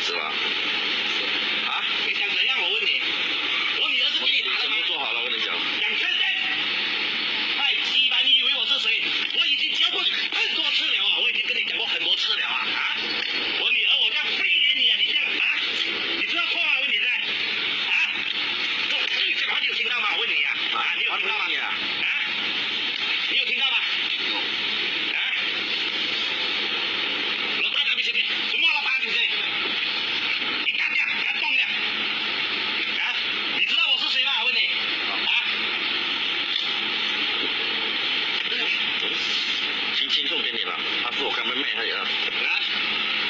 是吧？啊？ 你想怎样？我问你，我女儿是给你打的吗？ 全部做好了，我跟你讲。 讲确实。太鸡巴！你以为我是谁？我已经教过你很多次了啊！我已经跟你讲过很多次了啊！啊！我女儿，我这样飞脸你啊！你这样啊？你知道错吗？我问你噻！啊！我跟你讲话，你有听到吗？我问你呀！啊！你有听到吗？啊！你有听到吗？有。啊！老大那边这边，什么老板就是？你干掉，给他动掉！啊！你知道我是谁吗？我问你。啊！ 轻轻送给你了，他是我刚妹妹而已啊。 啊！